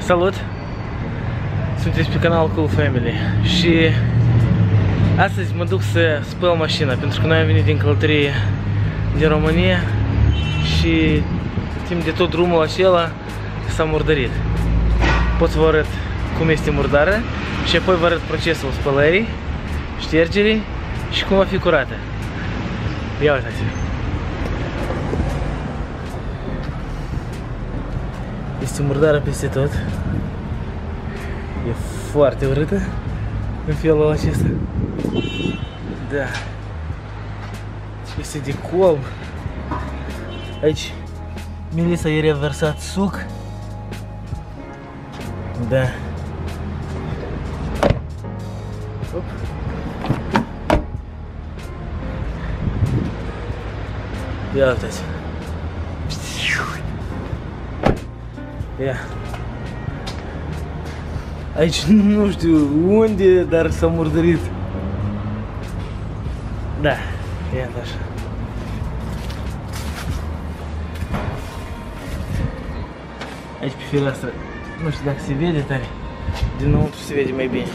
Salut! Sunteți pe canalul Cool Family și astăzi mă duc să spăl mașina pentru că noi am venit din călătorie din România și timp de tot drumul acela s-a murdărit. Pot să vă arăt cum este murdarea și apoi vă arăt procesul spălării, ștergerii și cum va fi curată. Ia uitați! Este murdară peste tot. E foarte urâtă în felul acesta. Da. Este de colb. Aici Melissa i-a reversat suc. Da. Op. Ia uitați. Ia. Aici nu știu unde, dar s-a murdărit. Da, iată așa. Aici pe fereastră, nu știu dacă se vede tare. Dinăuntru se vede mai bine.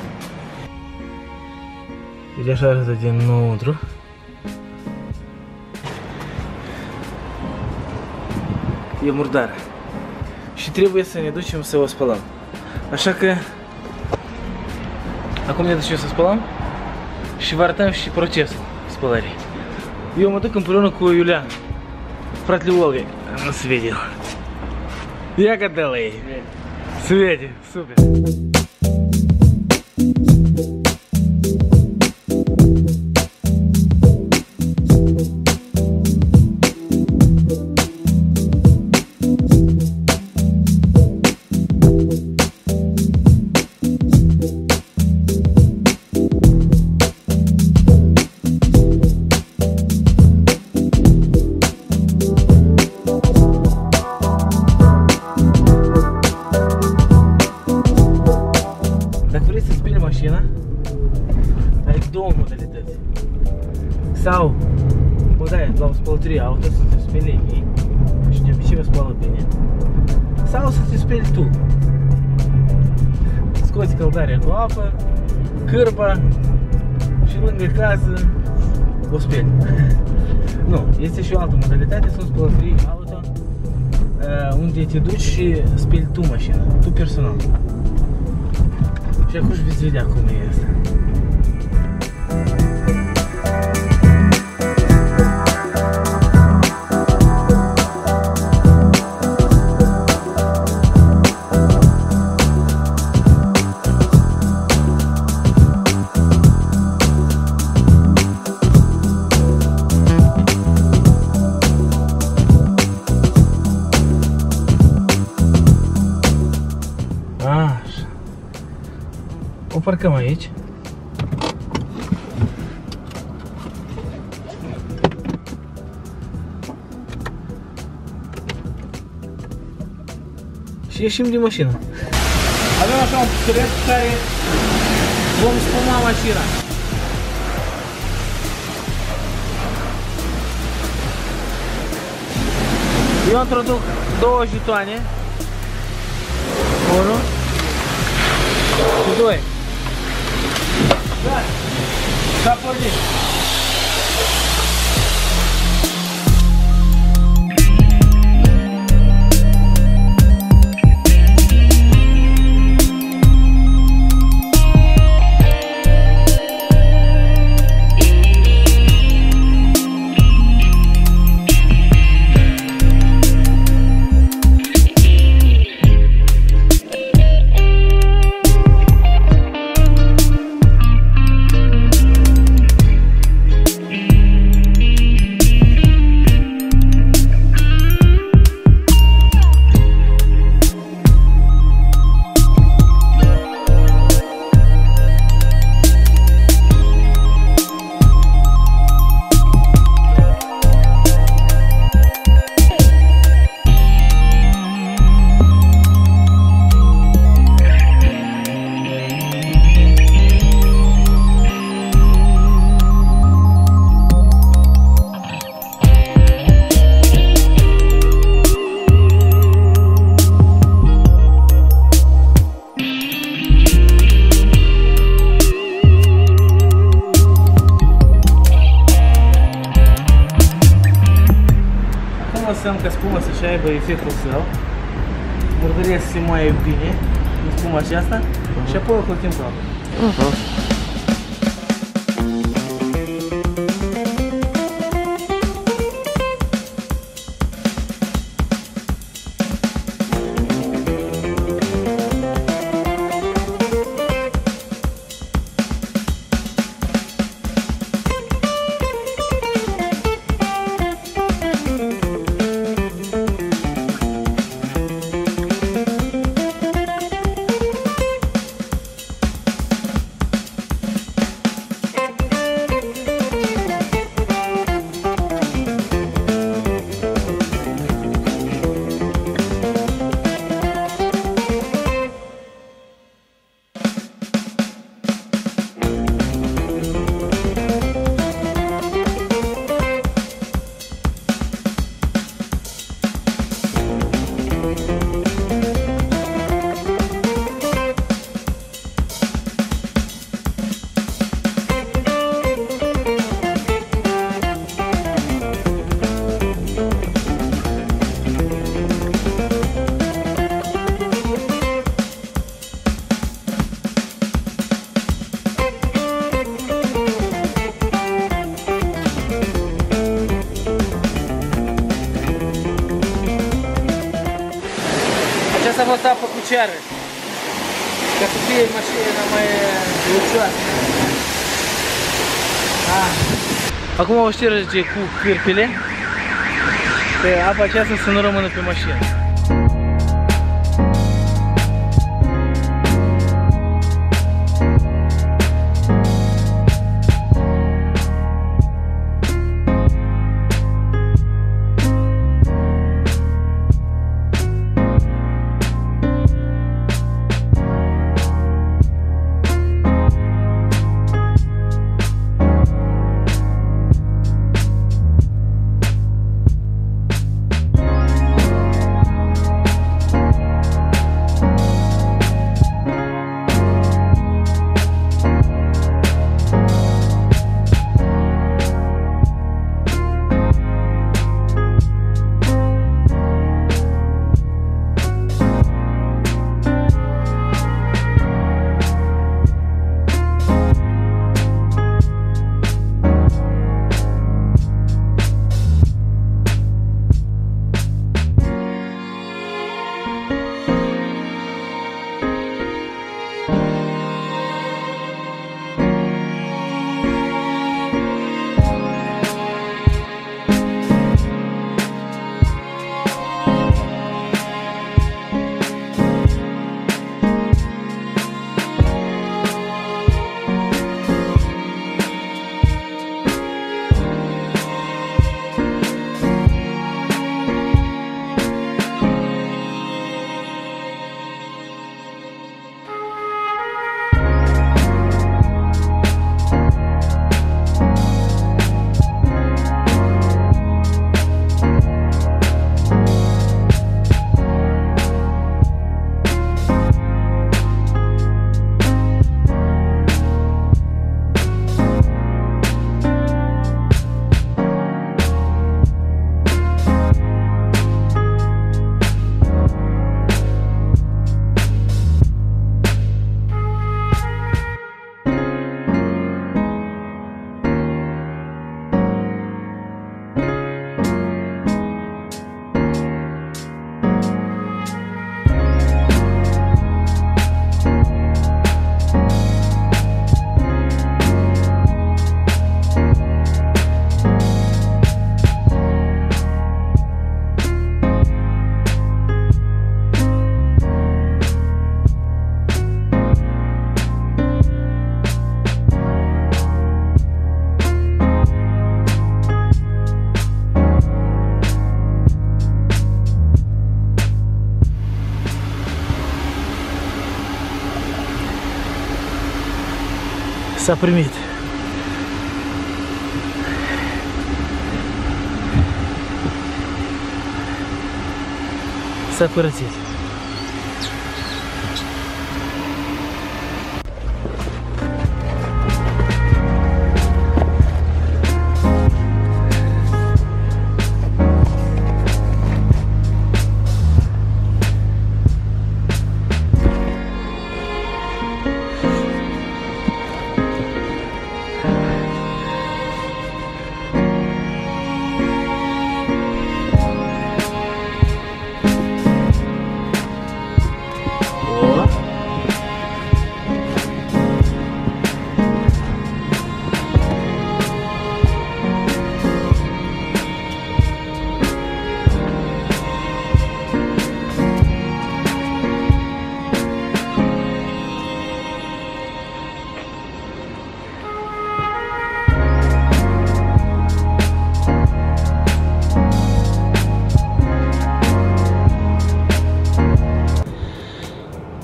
Deci așa arată dinăuntru. E murdară. Și trebuie să ne ducem să o spălăm. Așa că acum ne ducem să spălăm și vă arătăm și procesul spălării. Eu mă duc împreună cu Iulian, fratele Olgăi. Nu se vede el. Ia că dă la ei. Se vede, super. Ai două modalități. Sau o dai la o spălătorie auto să te speli ei și de obicei vă spală bine. Sau să te speli tu. Scoți căldarea cu apă, cârpa și lângă casă o speli. Nu, este și o altă modalitate, sunt spălătorii auto unde te duci și speli tu mașina, tu personal. Și acum veți vedea cum e asta. O parcăm aici. Și ieșim din mașină. Avem așa un pușuret cu care vom spăla mașina. Eu introduc două jetoane. 1 și 2. Da, s-a pornit. lăsăm ca spuma să-și aibă efectul său. Murdăria să se moaie bine în spuma aceasta și apoi o cocim pe apă. Aceasta a fost apă cu ceară, ca să fie mașina mai lucioasă. Acum o șterge cu cârpile, pe apa aceasta să nu rămână pe mașină. S-a primit. S-a curățit.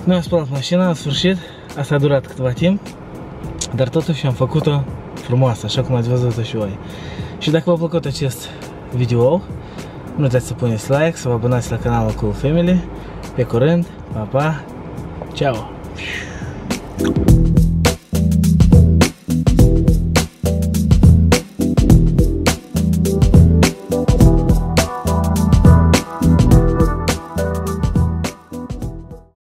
Noi am spălat mașina, în sfârșit. Asta a durat câteva timp, dar totuși am făcut-o frumoasă, așa cum ați văzut-o și voi. Și dacă v-a plăcut acest video, nu uitați să puneți like, să vă abonați la canalul Cool Family. Pe curând, pa, pa, ceau!